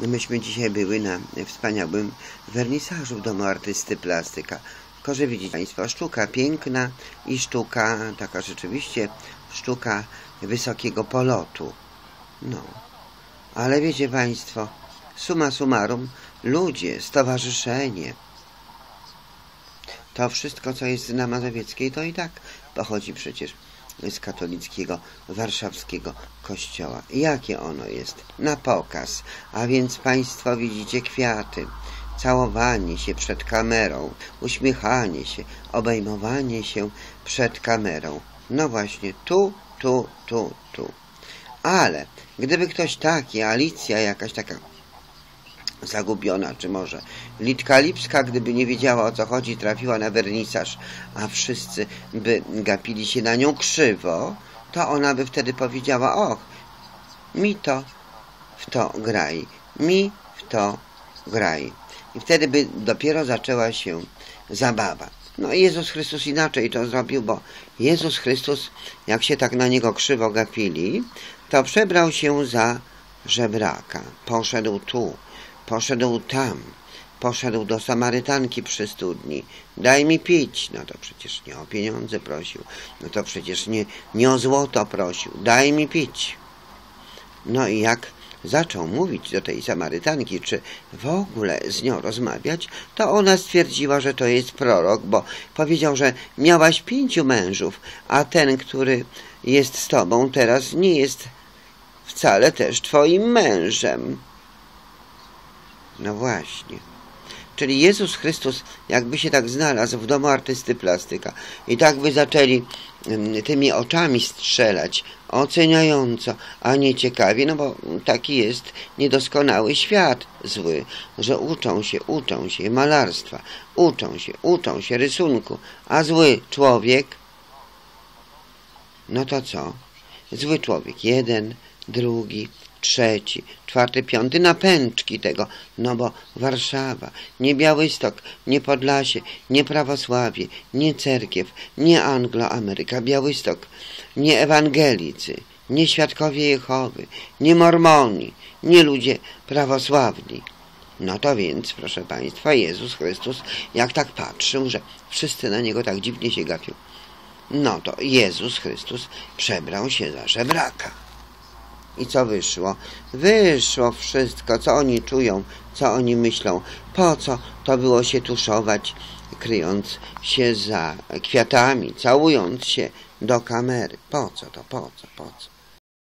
Myśmy dzisiaj były na wspaniałym wernisażu w Domu Artysty Plastyka. Tylko, że widzicie Państwo, sztuka piękna i sztuka, taka rzeczywiście sztuka wysokiego polotu. No, ale wiecie Państwo, summa summarum, ludzie, stowarzyszenie, to wszystko, co jest na Mazowieckiej, to i tak pochodzi przecież z katolickiego, warszawskiego kościoła. Jakie ono jest? Na pokaz. A więc Państwo widzicie kwiaty, całowanie się przed kamerą, uśmiechanie się, obejmowanie się przed kamerą. No właśnie, tu. Ale gdyby ktoś taki, Alicja jakaś taka zagubiona, czy może Litka Lipska, gdyby nie wiedziała, o co chodzi, trafiła na wernisaż, a wszyscy by gapili się na nią krzywo, to ona by wtedy powiedziała: och, mi to w to graj, mi w to graj. I wtedy by dopiero zaczęła się zabawa. No i Jezus Chrystus inaczej to zrobił, bo Jezus Chrystus, jak się tak na Niego krzywo gapili, to przebrał się za żebraka. Poszedł tu, poszedł tam, poszedł do Samarytanki przy studni. Daj mi pić. No to przecież nie o pieniądze prosił. No to przecież nie o złoto prosił. Daj mi pić. No i jak zaczął mówić do tej Samarytanki, czy w ogóle z nią rozmawiać, to ona stwierdziła, że to jest prorok, bo powiedział, że miałaś 5 mężów, a ten, który jest z tobą teraz, nie jest wcale też twoim mężem. No właśnie. Czyli Jezus Chrystus jakby się tak znalazł w Domu Artysty Plastyka i tak by zaczęli tymi oczami strzelać oceniająco, a nie ciekawie, no bo taki jest niedoskonały świat zły, że uczą się malarstwa, uczą się rysunku, a zły człowiek, no to co? Zły człowiek, 1, 2, 3, 4, 5 na pęczki tego, no bo Warszawa, nie Białystok, nie Podlasie, nie prawosławie, nie cerkiew, nie Anglo-Ameryka, Białystok, nie ewangelicy, nie świadkowie Jehowy, nie mormoni, nie ludzie prawosławni. No to więc, proszę Państwa, Jezus Chrystus, jak tak patrzył, że wszyscy na Niego tak dziwnie się gapią, no to Jezus Chrystus przebrał się za żebraka. I co wyszło? Wyszło wszystko, co oni czują, co oni myślą. Po co to było się tuszować, kryjąc się za kwiatami, całując się do kamery? Po co to? Po co?